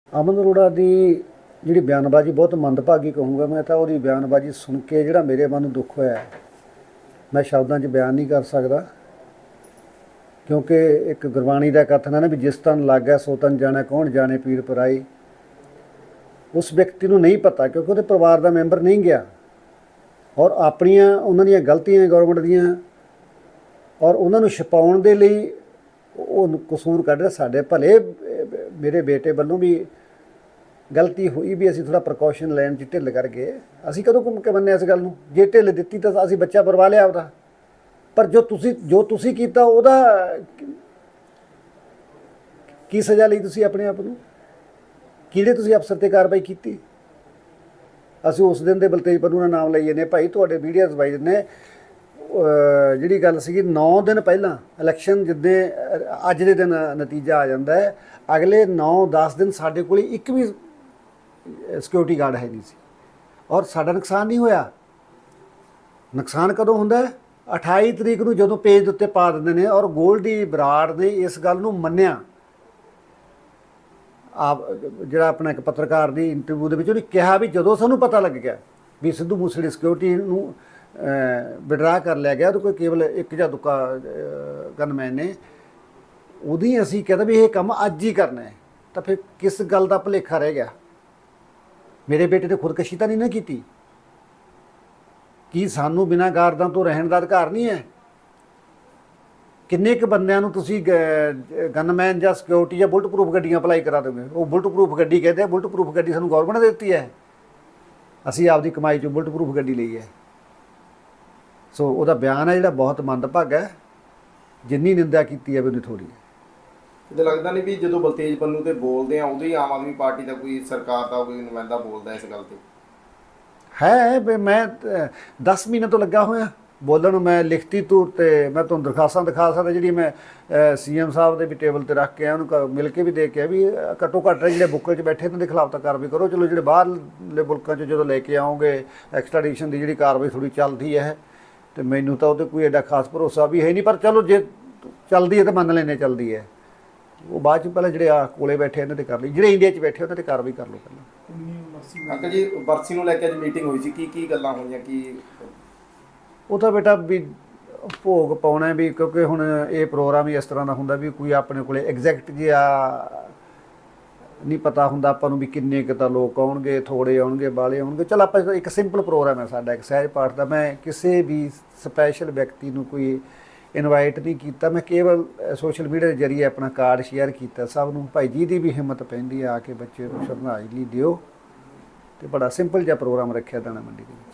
ਅਮਨ ਅਰੋੜਾ ਦੀ ਜਿਹੜੀ ਬਿਆਨਬਾਜ਼ੀ ਬਹੁਤ ਮੰਦਭਾਗੀ ਕਹੂੰਗਾ ਮੈਂ ਤਾਂ। ਉਹਦੀ ਬਿਆਨਬਾਜ਼ੀ ਸੁਣ ਕੇ ਜਿਹੜਾ ਮੇਰੇ ਮਨ ਨੂੰ ਦੁੱਖ ਹੋਇਆ, ਮੈਂ ਸ਼ਬਦਾਂ 'ਚ ਬਿਆਨ ਨਹੀਂ ਕਰ ਸਕਦਾ। ਕਿਉਂਕਿ ਇੱਕ ਗੁਰਬਾਣੀ ਦਾ ਕਥਨ ਹੈ ਨਾ ਵੀ ਜਿਸ ਤਨ ਲੱਗ ਸੋ ਤਨ ਜਾਣੈ ਕੌਣ ਜਾਣੇ ਪੀਰ ਪਰਾਈ। ਉਸ ਵਿਅਕਤੀ ਨੂੰ ਨਹੀਂ ਪਤਾ ਕਿਉਂਕਿ ਉਹਦੇ ਪਰਿਵਾਰ ਦਾ ਮੈਂਬਰ ਨਹੀਂ ਗਿਆ, ਔਰ ਆਪਣੀਆਂ ਉਹਨਾਂ ਦੀਆਂ ਗਲਤੀਆਂ ਗੌਰਮੈਂਟ ਦੀਆਂ, ਔਰ ਉਹਨਾਂ ਨੂੰ ਛੁਪਾਉਣ ਦੇ ਲਈ ਉਹ ਕਸੂਰ ਕੱਢ ਰਿਹਾ। ਸਾਡੇ ਭਲੇ ਮੇਰੇ ਬੇਟੇ ਵੱਲੋਂ ਵੀ ਗਲਤੀ ਹੋਈ ਵੀ ਅਸੀਂ ਥੋੜ੍ਹਾ ਪ੍ਰੀਕਾਸ਼ਨ ਲੈਣ 'ਚ ਢਿੱਲ ਕਰ ਗਏ। ਅਸੀਂ ਕਦੋਂ ਘੁੰਮ ਕੇ ਮੰਨਿਆ ਇਸ ਗੱਲ ਨੂੰ? ਜੇ ਢਿੱਲ ਦਿੱਤੀ ਤਾਂ ਅਸੀਂ ਬੱਚਾ ਪਰਵਾ ਲਿਆ ਆਪਦਾ। ਪਰ ਜੋ ਤੁਸੀਂ ਕੀਤਾ ਉਹਦਾ ਕੀ ਸਜ਼ਾ ਲਈ ਤੁਸੀਂ ਆਪਣੇ ਆਪ ਨੂੰ? ਕਿਹੜੇ ਤੁਸੀਂ ਅਫਸਰ 'ਤੇ ਕਾਰਵਾਈ ਕੀਤੀ? ਅਸੀਂ ਉਸ ਦਿਨ ਦੇ ਬਲਤੇਜ ਪੰਨੂ ਦਾ ਨਾਮ ਲਈ ਜਾਂਦੇ ਭਾਈ, ਤੁਹਾਡੇ ਮੀਡੀਆ ਵਾਈਜ਼ ਨੇ ਜਿਹੜੀ ਗੱਲ ਸੀਗੀ 9 ਦਿਨ ਪਹਿਲਾਂ ਇਲੈਕਸ਼ਨ ਜਿੱਦੇ ਅੱਜ ਦੇ ਦਿਨ ਨਤੀਜਾ ਆ ਜਾਂਦਾ ਹੈ, ਅਗਲੇ 9-10 ਦਿਨ ਸਾਡੇ ਕੋਲ ਇੱਕ ਵੀ ਸਿਕਿਉਰਿਟੀ ਗਾਰਡ ਹੈ ਨਹੀਂ ਸੀ, ਔਰ ਸਾਡਾ ਨੁਕਸਾਨ ਨਹੀਂ ਹੋਇਆ। ਨੁਕਸਾਨ ਕਦੋਂ ਹੁੰਦਾ? 28 ਤਰੀਕ ਨੂੰ ਜਦੋਂ ਪੇਜ ਦੇ ਉੱਤੇ ਪਾ ਦਿੰਦੇ ਨੇ। ਔਰ ਗੋਲਡੀ ਬਰਾੜ ਨੇ ਇਸ ਗੱਲ ਨੂੰ ਮੰਨਿਆ। ਜਿਹੜਾ ਆਪਣਾ ਇੱਕ ਪੱਤਰਕਾਰ ਦੀ ਇੰਟਰਵਿਊ ਦੇ ਵਿੱਚ ਉਹਨੇ ਕਿਹਾ ਵੀ ਜਦੋਂ ਸਾਨੂੰ ਪਤਾ ਲੱਗ ਗਿਆ ਵੀ ਸਿੱਧੂ ਮੂਸੇ ਦੀ ਸਿਕਿਉਰਿਟੀ ਨੂੰ ਵਿਡਰਾ ਕਰ ਲਿਆ ਗਿਆ, ਉਹਦੇ ਕੋਈ ਕੇਵਲ ਇੱਕ ਜਾਂ ਦੁੱਕਾ ਗਨਮੈਨ ਨੇ, ਉਦੋਂ ਅਸੀਂ ਕਹਿੰਦਾ ਵੀ ਇਹ ਕੰਮ ਅੱਜ ਹੀ ਕਰਨਾ ਹੈ। ਤਾਂ ਫਿਰ ਕਿਸ ਗੱਲ ਦਾ ਭੁਲੇਖਾ ਰਹਿ ਗਿਆ? ਮੇਰੇ ਬੇਟੇ ਨੇ ਖੁਦਕੁਸ਼ੀ ਤਾਂ ਨਹੀਂ ਨਾ ਕੀਤੀ? ਕੀ ਸਾਨੂੰ ਬਿਨਾਂ ਗਾਰਦਾਂ ਤੋਂ ਰਹਿਣ ਦਾ ਅਧਿਕਾਰ ਨਹੀਂ ਹੈ? ਕਿੰਨੇ ਕੁ ਬੰਦਿਆਂ ਨੂੰ ਤੁਸੀਂ ਗਨਮੈਨ ਜਾਂ ਸਿਕਿਉਰਿਟੀ ਜਾਂ ਬੁਲਟ ਪ੍ਰੂਫ ਗੱਡੀਆਂ ਅਪਲਾਈ ਕਰਾ ਦੋਗੇ? ਉਹ ਬੁਲਟ ਪ੍ਰੂਫ ਗੱਡੀ ਕਹਿੰਦੇ ਆ। ਬੁਲਟ ਪ੍ਰੂਫ ਗੱਡੀ ਸਾਨੂੰ ਗੌਰਮੈਂਟ ਨੇ ਦਿੱਤੀ ਹੈ, ਅਸੀਂ ਆਪਦੀ ਕਮਾਈ 'ਚੋਂ ਬੁਲਟ ਪ੍ਰੂਫ ਗੱਡੀ ਲਈ ਹੈ। ਸੋ ਉਹਦਾ ਬਿਆਨ ਹੈ ਜਿਹੜਾ ਬਹੁਤ ਮੰਦਭਾਗਾ ਹੈ। ਜਿੰਨੀ ਨਿੰਦਾ ਕੀਤੀ ਹੈ ਉਹਨੇ ਥੋੜ੍ਹੀ ਹੈ। ਤੇ ਲੱਗਦਾ ਨਹੀਂ ਵੀ ਜਦੋਂ ਬਲਤੇਜ ਪੰਨੂ ਤੇ ਬੋਲਦੇ ਆ ਉਦੋਂ ਹੀ ਆਮ ਆਦਮੀ ਪਾਰਟੀ ਦਾ ਕੋਈ ਸਰਕਾਰ ਦਾ ਕੋਈ ਨੁਮਾਇੰਦਾ ਬੋਲਦਾ ਇਸ ਗੱਲ ਤੇ ਹੈ ਵੀ ਮੈਂ 10 ਮਹੀਨੇ ਤੋਂ ਲੱਗਾ ਹੋਇਆ ਬੋਲਣ ਨੂੰ। ਮੈਂ ਲਿਖਤੀ ਤੌਰ 'ਤੇ ਮੈਂ ਤੁਹਾਨੂੰ ਦਰਖਾਸਤਾਂ ਦਿਖਾ ਸਕਦਾ, ਜਿਹੜੀ ਮੈਂ CM ਸਾਹਿਬ ਦੇ ਵੀ ਟੇਬਲ 'ਤੇ ਰੱਖ ਕੇ ਆਇਆ, ਉਹਨੂੰ ਮਿਲ ਕੇ ਵੀ ਦੇ ਕੇ ਵੀ ਘੱਟੋ ਘੱਟ ਜਿਹੜੇ ਬੁੱਕਲ 'ਚ ਬੈਠੇ ਇਹਨਾਂ ਦੇ ਖਿਲਾਫ ਤਾਂ ਕਾਰਵਾਈ ਕਰੋ। ਚਲੋ ਜਿਹੜੇ ਬਾਹਰਲੇ ਮੁਲਕਾਂ 'ਚ ਜਦੋਂ ਲੈ ਕੇ ਆਓਗੇ ਐਕਸਟ੍ਰਾਡੀਸ਼ਨ ਦੀ ਜਿਹੜੀ ਕਾਰਵਾਈ ਥੋੜ੍ਹੀ ਚੱਲਦੀ ਹੈ, ਅਤੇ ਮੈਨੂੰ ਤਾਂ ਉਹਦੇ ਕੋਈ ਐਡਾ ਖਾਸ ਭਰੋਸਾ ਵੀ ਹੈ ਨਹੀਂ। ਪਰ ਚਲੋ ਜੇ ਚੱਲਦੀ ਹੈ ਤਾਂ ਮੰਨ ਲੈਂਦੇ ਚੱਲਦੀ ਹੈ। ਉਹ ਬਾਅਦ 'ਚ ਪਹਿਲਾਂ ਜਿਹੜੇ ਆ ਕੋਲੇ ਬੈਠੇ ਇਹਨਾਂ 'ਤੇ ਕਰ ਲਈ, ਜਿਹੜੇ ਇੰਡੀਆ 'ਚ ਬੈਠੇ ਉਹਨਾਂ 'ਤੇ ਕਾਰਵਾਈ ਕਰ ਲਓ ਪਹਿਲਾਂ। ਅੰਕਲ ਜੀ, ਬਰਸੀ ਨੂੰ ਲੈ ਕੇ ਅੱਜ ਮੀਟਿੰਗ ਹੋਈ ਸੀ, ਕੀ ਗੱਲਾਂ ਹੋਈਆਂ? ਕੀ ਉਹ ਤਾਂ ਬੇਟਾ ਵੀ ਭੋਗ ਪਾਉਣਾ ਵੀ, ਕਿਉਂਕਿ ਹੁਣ ਇਹ ਪ੍ਰੋਗਰਾਮ ਹੀ ਇਸ ਤਰ੍ਹਾਂ ਦਾ ਹੁੰਦਾ ਵੀ ਕੋਈ ਆਪਣੇ ਕੋਲ ਐਗਜ਼ੈਕਟ ਜਿਹਾ ਨਹੀਂ ਪਤਾ ਹੁੰਦਾ ਆਪਾਂ ਨੂੰ ਵੀ ਕਿੰਨੇ ਕੁ ਤਾਂ ਲੋਕ ਆਉਣਗੇ, ਥੋੜ੍ਹੇ ਆਉਣਗੇ, ਬਾਹਲੇ ਆਉਣਗੇ। ਚਲ ਆਪਾਂ ਇੱਕ ਸਿੰਪਲ ਪ੍ਰੋਗਰਾਮ ਹੈ ਸਾਡਾ, ਇੱਕ ਸਹਿਜ ਪਾਠ ਦਾ। ਮੈਂ ਕਿਸੇ ਵੀ ਸਪੈਸ਼ਲ ਵਿਅਕਤੀ ਨੂੰ ਕੋਈ ਇਨਵਾਈਟ ਨਹੀਂ ਕੀਤਾ। ਮੈਂ ਕੇਵਲ ਸੋਸ਼ਲ ਮੀਡੀਆ ਦੇ ਜ਼ਰੀਏ ਆਪਣਾ ਕਾਰਡ ਸ਼ੇਅਰ ਕੀਤਾ ਸਭ ਨੂੰ। ਭਾਈ ਜੀ ਦੀ ਵੀ ਹਿੰਮਤ ਪੈਂਦੀ ਆ ਕੇ ਬੱਚੇ ਨੂੰ ਸ਼ਰਧਾਂਜਲੀ ਦਿਓ, ਅਤੇ ਬੜਾ ਸਿੰਪਲ ਜਿਹਾ ਪ੍ਰੋਗਰਾਮ ਰੱਖਿਆ ਦਾਣਾ ਮੰਡੀ ਦੇ ਵਿੱਚ।